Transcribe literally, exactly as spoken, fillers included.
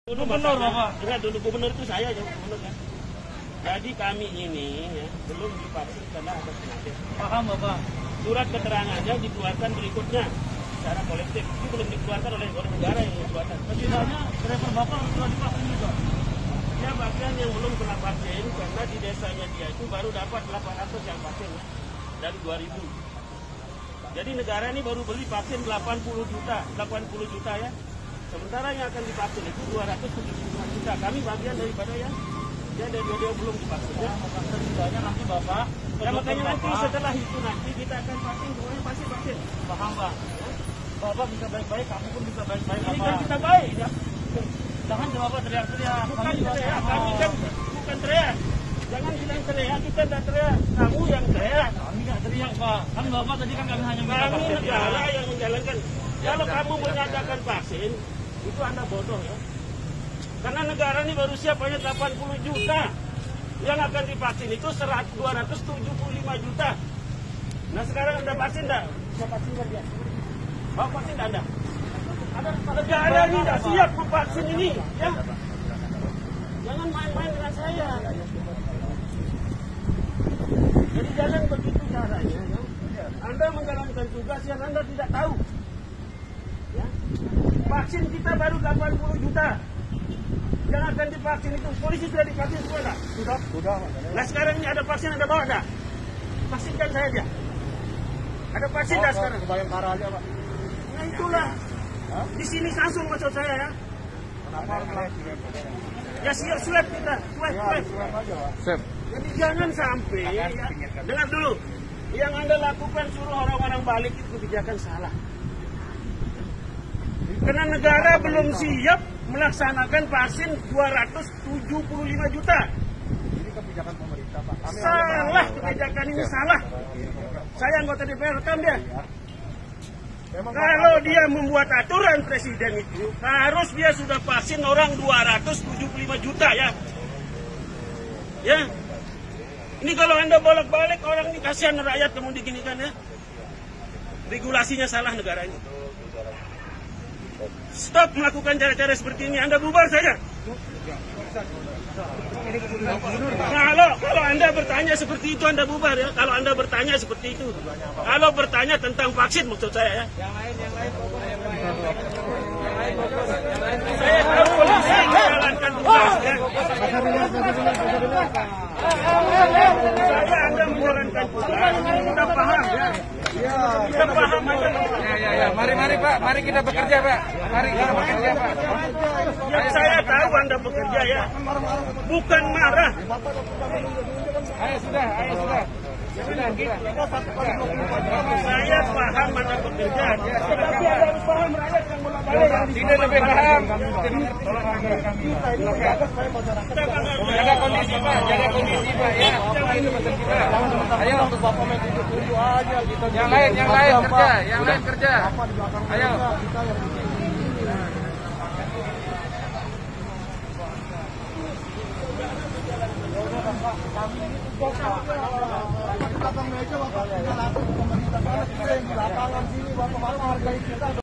Gubernur, Bapak. Enggak, dulu gubernur itu saya yang gubernur kan. Jadi kami ini ya, belum divaksin karena ada penyakit. Paham, Bapak. Surat keterangannya dikeluarkan berikutnya secara kolektif. Itu belum dikeluarkan oleh, oleh negara yang dikeluarkan. Setidaknya driver Bapak sudah divaksin juga. Ya bagian yang belum kena vaksin karena di desanya dia itu baru dapat delapan ratus yang vaksin ya, dari dua ribu. Jadi negara ini baru beli vaksin delapan puluh juta, delapan puluh juta ya. Sementara yang akan divaksin itu dua ratus tujuh puluh lima juta. Kami bagian daripada yang dia dari dia belum divaksin. Ya, setidaknya nanti Bapak. Ya makanya nanti setelah itu nanti kita akan vaksin, semuanya pasti vaksin. Paham, Pak. Ya? Bapak bisa baik-baik, kamu pun bisa baik-baik. Ini kan kita baik ya. Jangan Bapak teriak-teriak. Bukan teriak, kami kan bukan teriak. Jangan bilang teriak, kita tidak teriak. Kamu yang teriak. Kami nggak teriak, Pak. Kan Bapak tadi kan kami hanya minta Kami vaksin. negara yang menjalankan. Kalau kamu menyatakan vaksin, itu Anda bodoh ya. Karena negara ini baru siap hanya delapan puluh juta. Yang akan divaksin itu dua ratus tujuh puluh lima juta. Nah sekarang Anda vaksin enggak? Bisa vaksin enggak dia? Mau vaksin enggak Anda? Negara ini tidak siap memvaksin ini. Ya. Jangan main-main dengan saya. Jadi jangan begitu caranya. Ya. Anda menjalankan tugas yang Anda tidak tahu. Ya. Vaksin kita baru delapan puluh juta. Yang akan divaksin itu, polisi sudah divaksin semua enggak? Sudah, sudah. Nah sekarang ini ada vaksin, Anda bawa enggak? Vaksinkan saya aja. Ada vaksin enggak oh, sekarang? ke Bayangkara aja, Pak. Nah itulah. Hah? Di sini langsung maksud saya ya. Kenapa harus langsung? Ya siap swab kita, swab, Ya, swab. swab aja, Pak. Sip. Jadi jangan sampai, ya, dengar dulu, yang Anda lakukan suruh orang-orang balik itu kebijakan salah. Karena negara belum siap melaksanakan vaksin dua ratus tujuh puluh lima juta. Ini kebijakan pemerintah, Pak. Kami Salah kebijakan ini, salah. Saya anggota D P R, rekam dia. Memang Kalau dia membuat aturan presiden itu, harus dia sudah vaksin orang dua ratus tujuh puluh lima juta ya. Ya. Ini kalau Anda bolak-balik orang ini, kasihan rakyat kamu diginikan ya. Regulasinya salah negara ini. Stop melakukan cara-cara seperti ini. Anda bubar saja. Kalau kalau Anda bertanya seperti itu, Anda bubar ya. Kalau Anda bertanya seperti itu, kalau bertanya tentang vaksin maksud saya ya. Saya tahu polisi menjalankan tugasnya. Saya Anda menjalankan tugas, kita paham ya. Kita paham aja. Ya, ya, ya. Mari, mari Pak. Mari kita bekerja, Pak. Mari kita bekerja, Pak. Yang saya tahu Anda bekerja ya, bukan marah. Ayo sudah, ayo sudah. Sudah, Saya paham Anda bekerja, tetapi Anda harus paham rakyat yang bolak-balik yang tidak lebih paham. Jaga kondisi, Pak. Jaga kondisi, Pak. Ya, itu pesan kita. Ayo. untuk Bapak main tunjuk-tunjuk aja gitu. Yang lain, yang lain kerja. Yang lain kerja. Ayo. Kita yang di sini. Di belakang meja Bapak tinggal atur pemerintah sana, kita yang di lapangan sini Bapak hargai kita.